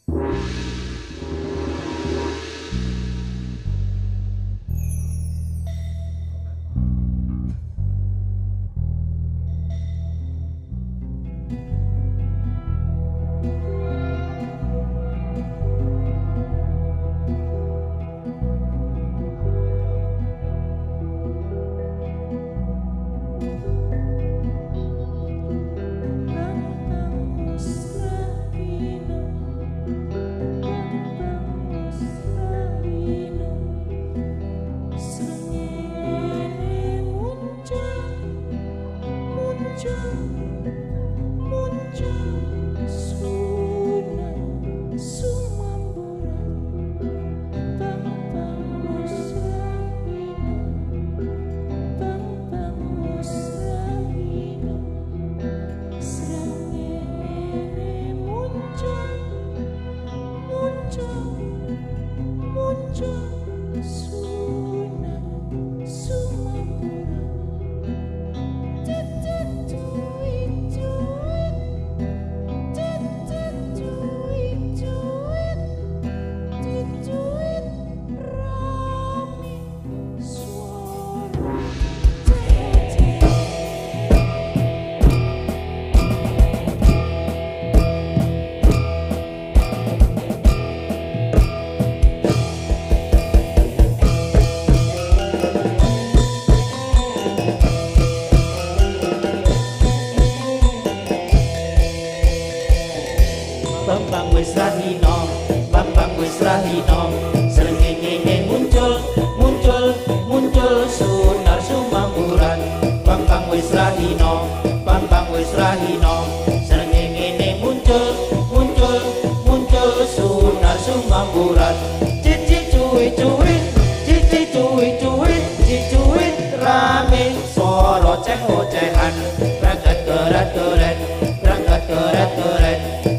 Bambang wis rahino, Bambang wis rahino, srengenge muncul, muncul, muncul Sunar Sumamburan. Bambang wis rahino, Bambang wis rahino, srengenge muncul, muncul, muncul Sunar Sumamburan. Cici cuwi cuwi, cici cuwi cuwi, cici cuwi rame swara ceh-ocehan, berangkat keret-keret, berangkat keret-keret.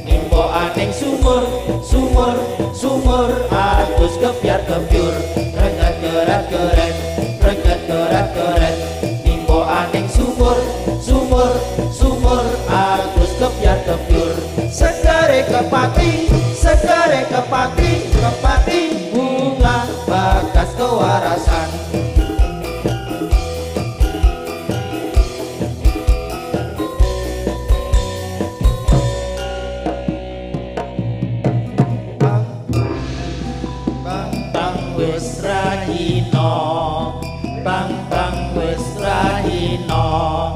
Aning sumur, sumur, sumur, atus kebiar kebyur, reget keret keret, reget keret keret. Nimbo aning sumur, sumur, sumur, atus kebiar kebyur. Segare kepati, segare kepati, kepati bunga bagas kewarasan. Wis rahino, Bambang wis rahino,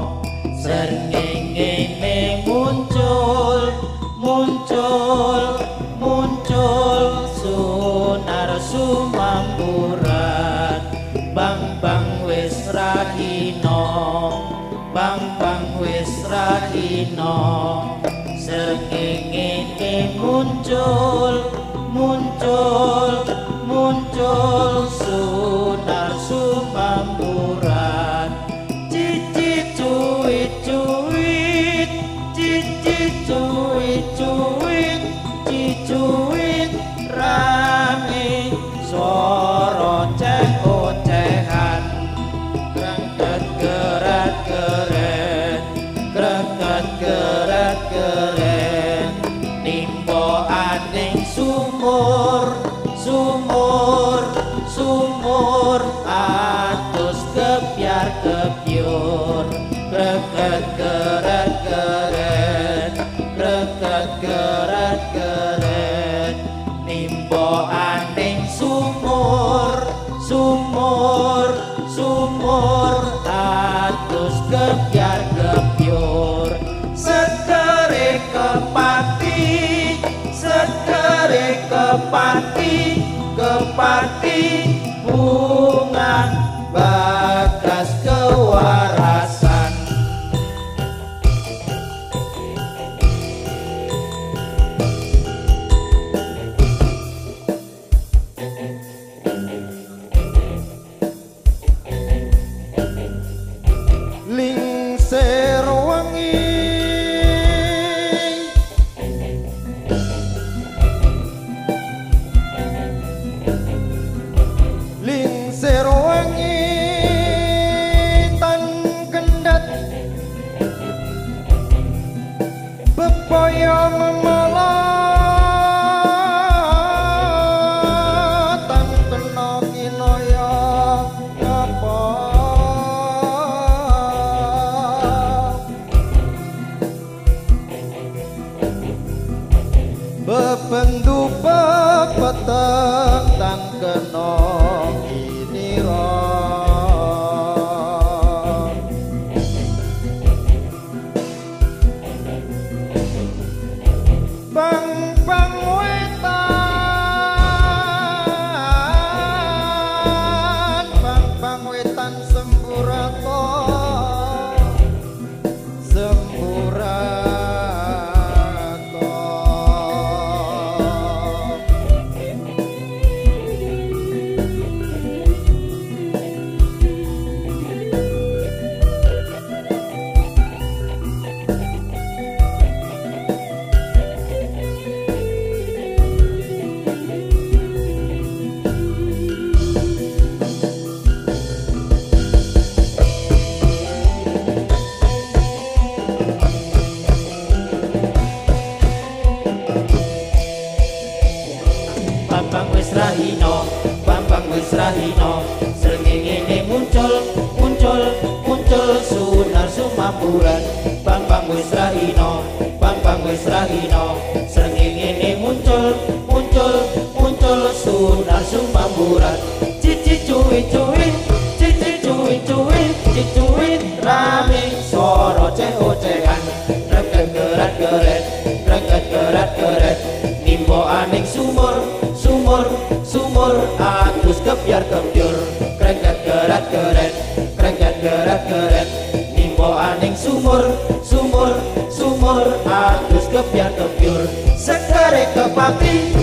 srengenge muncul, muncul, muncul Sunar Sumamburan. Bambang wis rahino, Bambang wis rahino, srengenge muncul, muncul, muncul Sunar Sumamburan. Cici cuit cuit, cici cuit cuit, cici cuit rame swara ceh-ocehan, greget keret keret, greget keret keret. Nimbo aning sumur, sumur, sumur, atus kebiar kebyur, greget keret keret, greget keret keret. Nimbo aning sumur, sumur, sumur, atus kebiar kebyur. Segere kepati, segere kepati, kepati bunga bagas kewarasan. Lingsir wangi, bebendu pepeteng tan kena inira bang wetan semburato Bambang wis rahina srengenge muncul sunar sumamburan Bambang wis rahina srengenge muncul sunar sumamburan cici cuwi rame soro ocehan reget gerat nimbo aning sumur atus kebiar kebyur krengket gerat nimbo aning sumur atus kebiar kebyur sekare kepati